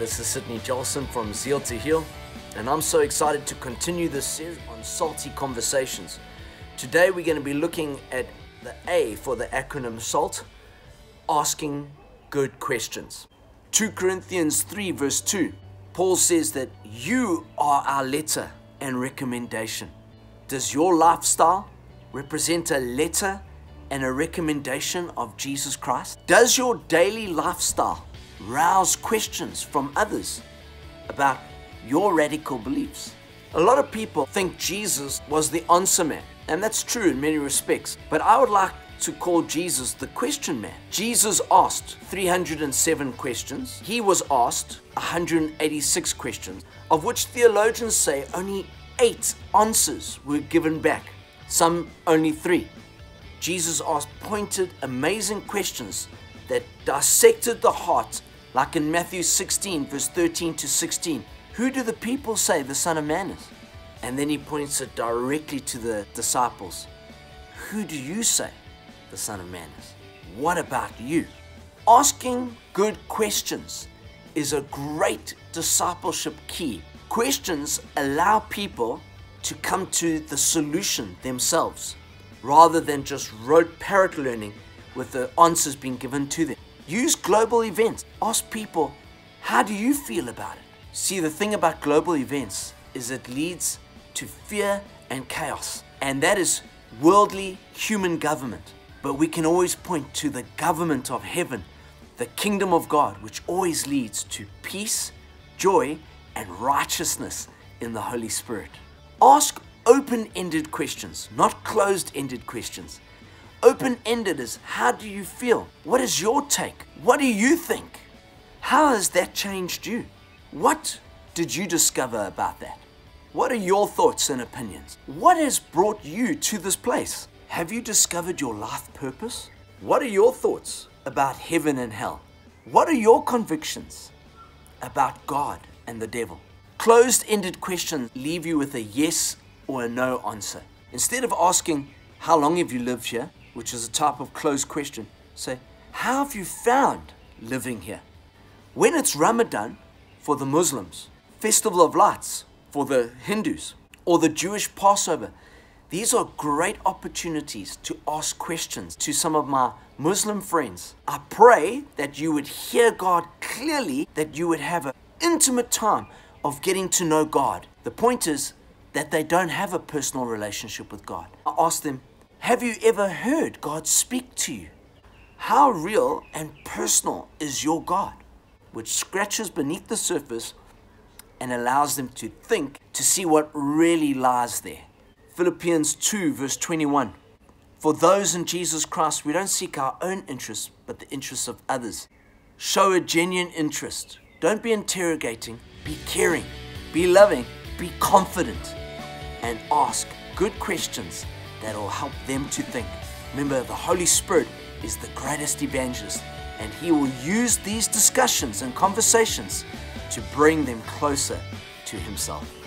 This is Sydney Jolson from Zeal to Heal, and I'm so excited to continue this series on salty conversations. Today we're going to be looking at the A for the acronym SALT, asking good questions. 2 Corinthians 3 verse 2, Paul says that you are our letter and recommendation. Does your lifestyle represent a letter and a recommendation of Jesus Christ? Does your daily lifestyle rouse questions from others about your radical beliefs? A lot of people think Jesus was the answer man, and that's true in many respects, but I would like to call Jesus the question man. Jesus asked 307 questions. He was asked 186 questions, of which theologians say only 8 answers were given back, some only 3. Jesus asked pointed, amazing questions that dissected the heart, like in Matthew 16 verse 13 to 16. Who do the people say the Son of Man is? And then he points it directly to the disciples. Who do you say the Son of Man is? What about you? Asking good questions is a great discipleship key. Questions allow people to come to the solution themselves, rather than just rote parrot learning with the answers being given to them. Use global events. Ask people, how do you feel about it? See, the thing about global events is it leads to fear and chaos, and that is worldly human government. But we can always point to the government of heaven, the kingdom of God, which always leads to peace, joy, and righteousness in the Holy Spirit. Ask open-ended questions, not closed-ended questions. Open-ended is, how do you feel? What is your take? What do you think? How has that changed you? What did you discover about that? What are your thoughts and opinions? What has brought you to this place? Have you discovered your life purpose? What are your thoughts about heaven and hell? What are your convictions about God and the devil? Closed-ended questions leave you with a yes or a no answer. Instead of asking, how long have you lived here? Which is a type of closed question. Say, how have you found living here? When it's Ramadan for the Muslims, Festival of Lights for the Hindus, or the Jewish Passover, these are great opportunities to ask questions to some of my Muslim friends. I pray that you would hear God clearly, that you would have an intimate time of getting to know God. The point is that they don't have a personal relationship with God. I ask them, have you ever heard God speak to you? How real and personal is your God? Which scratches beneath the surface and allows them to think, to see what really lies there. Philippians 2 verse 21. For those in Jesus Christ, we don't seek our own interests, but the interests of others. Show a genuine interest. Don't be interrogating, be caring, be loving, be confident, and ask good questions that will help them to think. Remember, the Holy Spirit is the greatest evangelist, and he will use these discussions and conversations to bring them closer to himself.